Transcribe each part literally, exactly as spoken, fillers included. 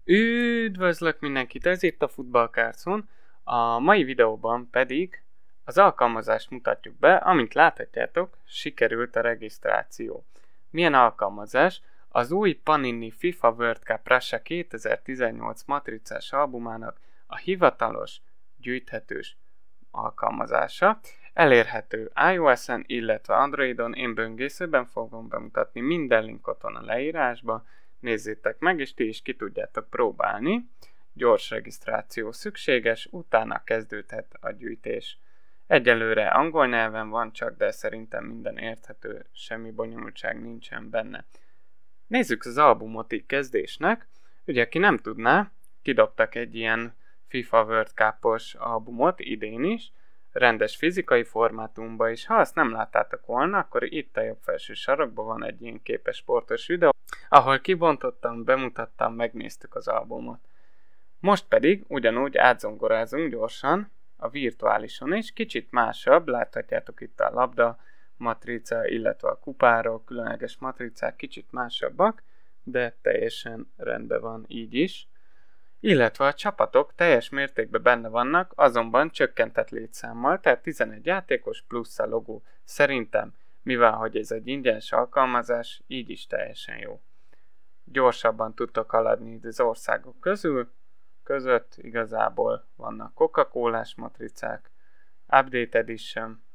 Üdvözlök mindenkit, ez itt a Futballkárcon. A mai videóban pedig az alkalmazást mutatjuk be, amint láthatjátok, sikerült a regisztráció. Milyen alkalmazás? Az új Panini FIFA World Cup Russia kétezer-tizennyolc matricás albumának a hivatalos, gyűjthetős alkalmazása. Elérhető iOS-en, illetve Androidon. Én böngészőben fogom bemutatni, minden link ott van a leírásban. Nézzétek meg, és ti is ki tudjátok próbálni. Gyors regisztráció szükséges, utána kezdődhet a gyűjtés. Egyelőre angol nyelven van csak, de szerintem minden érthető, semmi bonyolultság nincsen benne. Nézzük az albumot így kezdésnek. Ugye, aki nem tudná, kidobtak egy ilyen FIFA World Cup-os albumot idén is, rendes fizikai formátumban is. Ha azt nem láttátok volna, akkor itt a jobb felső sarokban van egy ilyen képes sportos videó, ahol kibontottam, bemutattam, megnéztük az albumot. Most pedig ugyanúgy átzongorázunk gyorsan a virtuálison is, kicsit másabb, láthatjátok itt a labda matrica, illetve a kupárok, különleges matricák kicsit másabbak, de teljesen rendben van így is. Illetve a csapatok teljes mértékben benne vannak, azonban csökkentett létszámmal, tehát tizenegy játékos plusz a logó. Szerintem, mivel hogy ez egy ingyenes alkalmazás, így is teljesen jó. Gyorsabban tudtok haladni az országok közül, között igazából vannak Coca-Colás matricák, Update Edition,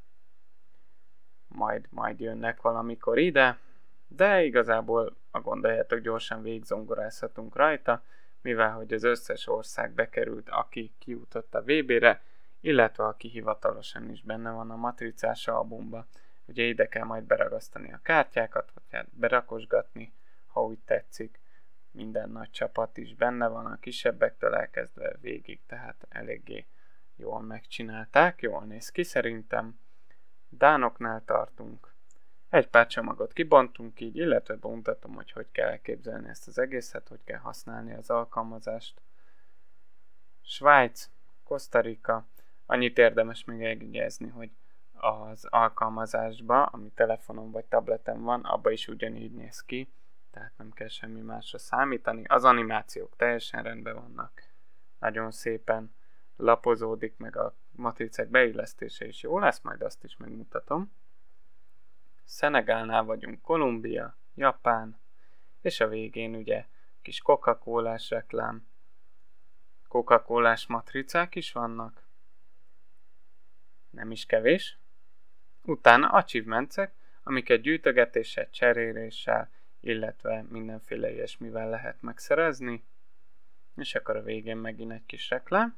majd, majd jönnek valamikor ide, de igazából, ha gondoljátok, gyorsan végigzongorázhatunk rajta, mivel hogy az összes ország bekerült, aki kijutott a vé bé-re, illetve aki hivatalosan is benne van a matricás albumba. Ugye ide kell majd beragasztani a kártyákat, vagy hát berakosgatni, ha úgy tetszik. Minden nagy csapat is benne van, a kisebbektől elkezdve végig, tehát eléggé jól megcsinálták, jól néz ki szerintem. Dánoknál tartunk. Egy pár csomagot kibontunk így, illetve bemutatom, hogy hogy kell elképzelni ezt az egészet, hogy kell használni az alkalmazást. Svájc, Costa Rica. Annyit érdemes még megjegyezni, hogy az alkalmazásba, ami telefonon vagy tableten van, abba is ugyanígy néz ki, tehát nem kell semmi másra számítani. Az animációk teljesen rendben vannak. Nagyon szépen lapozódik, meg a matricák beillesztése is jó lesz, majd azt is megmutatom. Szenegálnál vagyunk, Kolumbia, Japán, és a végén ugye kis Coca-Colás reklám. Coca-Colás matricák is vannak. Nem is kevés. Utána achievementsek, amiket gyűjtögetéssel, cseréléssel, illetve mindenféle ilyesmivel lehet megszerezni. És akkor a végén megint egy kis reklám.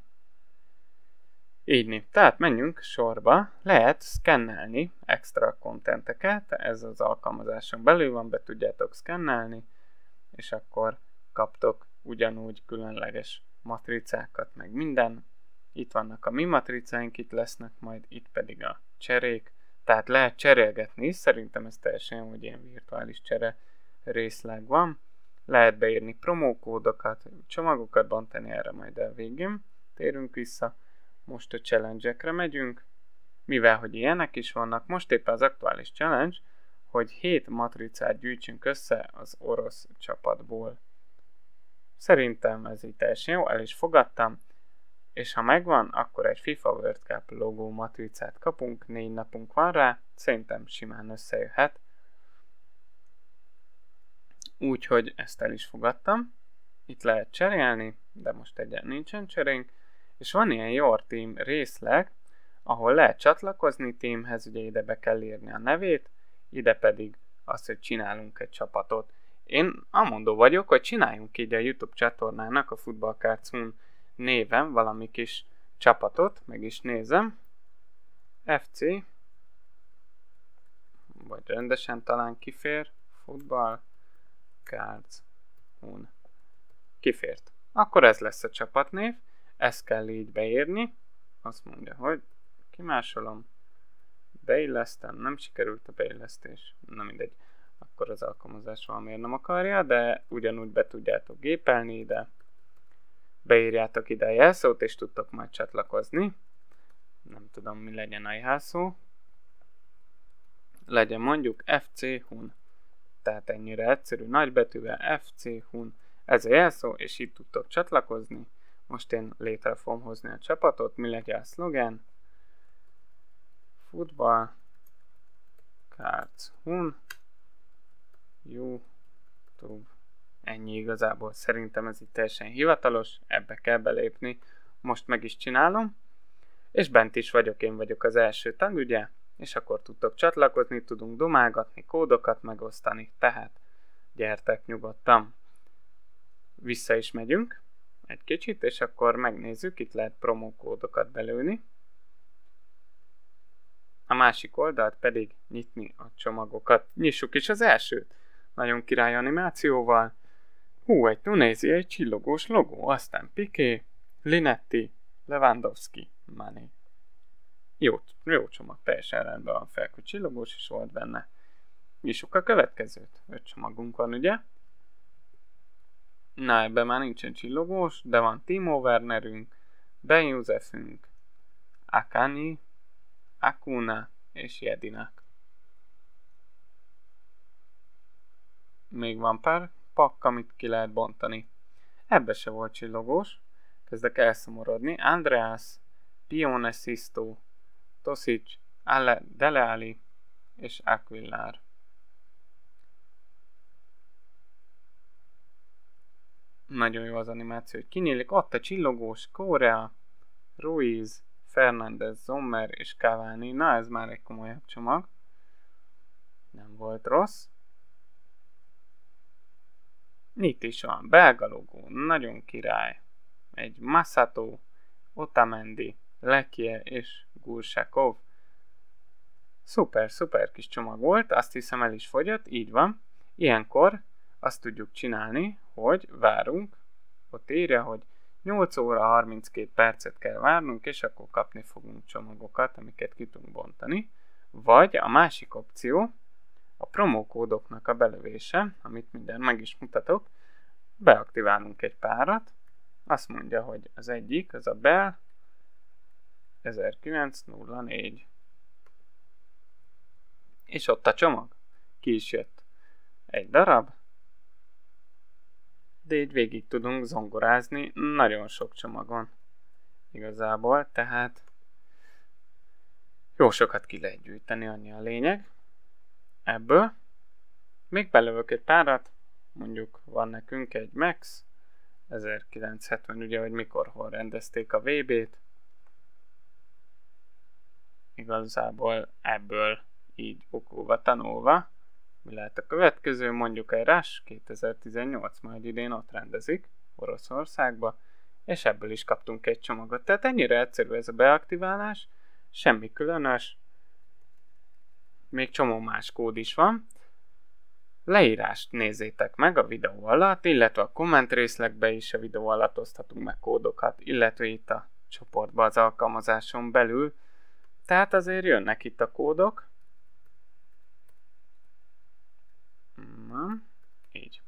Így né. Tehát menjünk sorba, lehet szkennelni extra contenteket, ez az alkalmazáson belül van, be tudjátok szkennelni, és akkor kaptok ugyanúgy különleges matricákat, meg minden. Itt vannak a mi matricáink, itt lesznek majd, itt pedig a cserék, tehát lehet cserélgetni is, szerintem ez teljesen jó, hogy ilyen virtuális csere részleg van. Lehet beírni promókódokat, csomagokat bontani, erre majd a végén térünk vissza. Most a challenge-ekre megyünk, mivel hogy ilyenek is vannak. Most éppen az aktuális challenge, hogy hét matricát gyűjtsünk össze az orosz csapatból. Szerintem ez így teljesen jó, el is fogadtam, és ha megvan, akkor egy FIFA World Cup logó matricát kapunk, négy napunk van rá, szerintem simán összejöhet. Úgyhogy ezt el is fogadtam. Itt lehet cserélni, de most egyen nincsen cserénk. És van ilyen Your Team részleg, ahol lehet csatlakozni teamhez, ugye ide be kell írni a nevét, ide pedig azt, hogy csinálunk egy csapatot. Én amondó vagyok, hogy csináljunk így a YouTube csatornának, a Futballkárcon néven valami kis csapatot, meg is nézem. ef cé, vagy rendesen talán kifér, Futballkárcon. Kifért. Akkor ez lesz a csapatnév. Ezt kell így beírni. Azt mondja, hogy kimásolom. Beillesztem. Nem sikerült a beillesztés. Na mindegy. Akkor az alkalmazás valamiért nem akarja, de ugyanúgy be tudjátok gépelni ide. Beírjátok ide a jelszót, és tudtok majd csatlakozni. Nem tudom, mi legyen a jelszó. Legyen mondjuk ef cé Hun. Tehát ennyire egyszerű, nagybetűvel ef cé Hun. Ez a jelszó, és itt tudtok csatlakozni. Most én létre fogom hozni a csapatot, mi legyen a szlogen. Football Cards Hun YouTube. Ennyi igazából, szerintem ez itt teljesen hivatalos, ebbe kell belépni. Most meg is csinálom, és bent is vagyok, én vagyok az első tag, ugye? És akkor tudtok csatlakozni, tudunk domálgatni, kódokat megosztani, tehát gyertek nyugodtan. Vissza is megyünk egy kicsit, és akkor megnézzük, itt lehet promókódokat belőni. A másik oldalt pedig nyitni a csomagokat. Nyissuk is az elsőt. Nagyon király animációval. Hú, egy tunéziai csillogós logó, aztán Piqué, Linetti, Lewandowski, Mané. Jó, jó csomag, teljesen rendben van, felkő csillogós is volt benne. Nyissuk a következőt. Öt csomagunk van, ugye? Na, ebben már nincsen csillogós, de van Timo Wernerünk, Ben Józsefünk, Akani, Akuna és Jedinak. Még van pár pakk, amit ki lehet bontani. Ebbe se volt csillogós. Kezdek elszomorodni. Andreas, Pione Sisto, Tosic, Ale, Dele Alli és Aquilar. Nagyon jó az animáció, hogy kinyílik. Ott a csillogós, Korea, Ruiz, Fernandez, Sommer és Cavani. Na, ez már egy komolyabb csomag. Nem volt rossz. Itt is van, belga logó, nagyon király. Egy Masato, Otamendi, Lekie és Gurshakov. Szuper, szuper kis csomag volt, azt hiszem el is fogyott, így van. Ilyenkor azt tudjuk csinálni, hogy várunk, ott írja, hogy nyolc óra harminckét percet kell várnunk, és akkor kapni fogunk csomagokat, amiket ki tudunk bontani. Vagy a másik opció, a promókódoknak a belövése, amit minden meg is mutatok, beaktiválunk egy párat, azt mondja, hogy az egyik, az a Bell ezerkilencszáznégy. És ott a csomag. Ki is jött egy darab, de így végig tudunk zongorázni nagyon sok csomagon. Igazából, tehát jó sokat ki lehet gyűjteni, annyi a lényeg. Ebből még belövök egy párat, mondjuk van nekünk egy Max, ezerkilencszázhetven, ugye, hogy mikor, hol rendezték a vé bét. Igazából ebből így okulva, tanulva, mi lehet a következő, mondjuk egy Rush kétezer-tizennyolc, majd idén ott rendezik Oroszországba, és ebből is kaptunk egy csomagot. Tehát ennyire egyszerű ez a beaktiválás, semmi különös, még csomó más kód is van. Leírást nézzétek meg a videó alatt, illetve a komment részlegbe is a videó alatt oszthatunk meg kódokat, illetve itt a csoportba az alkalmazáson belül. Tehát azért jönnek itt a kódok. Na, így.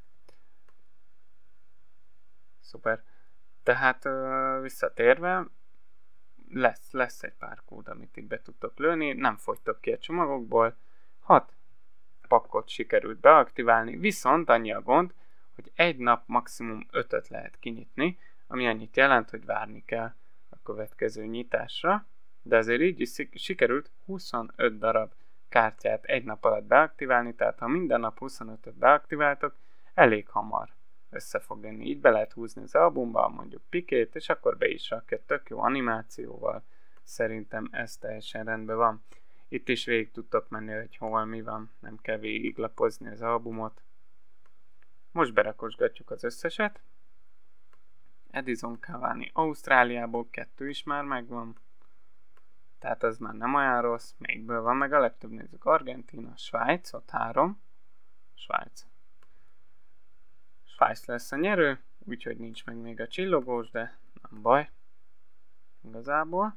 Szuper. Tehát ö, visszatérve, lesz, lesz egy pár kód, amit itt be tudtok lőni, nem fogytok ki a csomagokból. hat pakkot sikerült beaktiválni, viszont annyi a gond, hogy egy nap maximum ötöt lehet kinyitni, ami annyit jelent, hogy várni kell a következő nyitásra, de azért így is sikerült huszonöt darab kártyát egy nap alatt beaktiválni, tehát ha minden nap huszonötöt beaktiváltok, elég hamar össze fog jönni. Így be lehet húzni az albumba, mondjuk Pikét, és akkor be is rak egy tök jó animációval. Szerintem ez teljesen rendben van. Itt is végig tudtok menni, hogy hol mi van, nem kell végiglapozni az albumot. Most berakosgatjuk az összeset. Edison Cavani Ausztráliából kettő is már megvan. Tehát az már nem olyan rossz. Melyikből van meg a legtöbb? Nézzük. Argentína, Svájc, ott három. Svájc. Svájc lesz a nyerő, úgyhogy nincs meg még a csillogós, de nem baj. Igazából.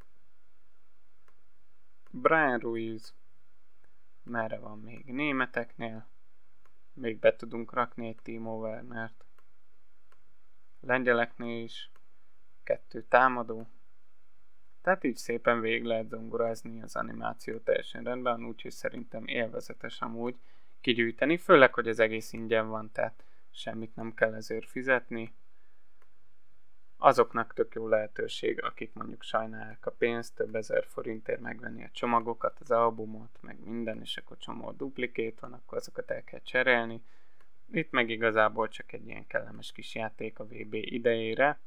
Brian Ruiz. Merre van még? Németeknél. Még be tudunk rakni egy Timo Wernert. Lengyeleknél is. Kettő támadó. Tehát így szépen végig lehet zongorázni, az animáció teljesen rendben, úgyhogy szerintem élvezetes amúgy kigyűjteni, főleg, hogy az egész ingyen van, tehát semmit nem kell ezért fizetni. Azoknak tök jó lehetőség, akik mondjuk sajnálják a pénzt, több ezer forintért megvenni a csomagokat, az albumot, meg minden, és akkor csomó duplikét van, akkor azokat el kell cserélni. Itt meg igazából csak egy ilyen kellemes kis játék a vé bé idejére.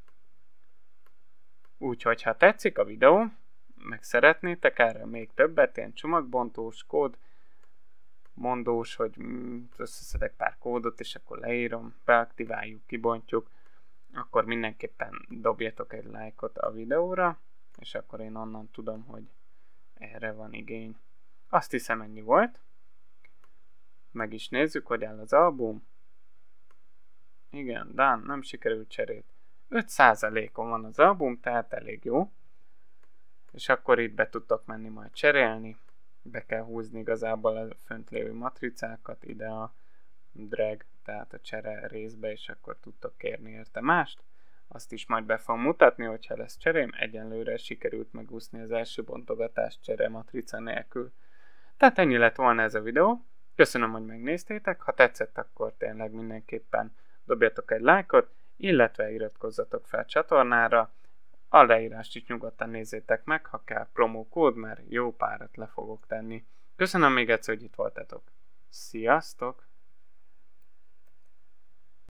Úgyhogy ha tetszik a videó, meg szeretnétek erre még többet, ilyen csomagbontós, kód, mondós, hogy összeszedek pár kódot, és akkor leírom, beaktiváljuk, kibontjuk, akkor mindenképpen dobjatok egy lájkot a videóra, és akkor én onnan tudom, hogy erre van igény. Azt hiszem, ennyi volt. Meg is nézzük, hogy áll az album. Igen, Dan, nem sikerült cserét. öt százalékon van az album, tehát elég jó. És akkor itt be tudtok menni majd cserélni. Be kell húzni igazából a fönt lévő matricákat ide a drag, tehát a csere részbe, és akkor tudtok kérni érte mást. Azt is majd be fogom mutatni, hogyha lesz cserém. Egyenlőre sikerült megúszni az első bontogatást csere matrica nélkül. Tehát ennyi lett volna ez a videó. Köszönöm, hogy megnéztétek. Ha tetszett, akkor tényleg mindenképpen dobjatok egy lájkot, illetve iratkozzatok fel a csatornára. A leírást is nyugodtan nézzétek meg, ha kell promókód, mert jó párat le fogok tenni. Köszönöm még egyszer, hogy itt voltatok. Sziasztok!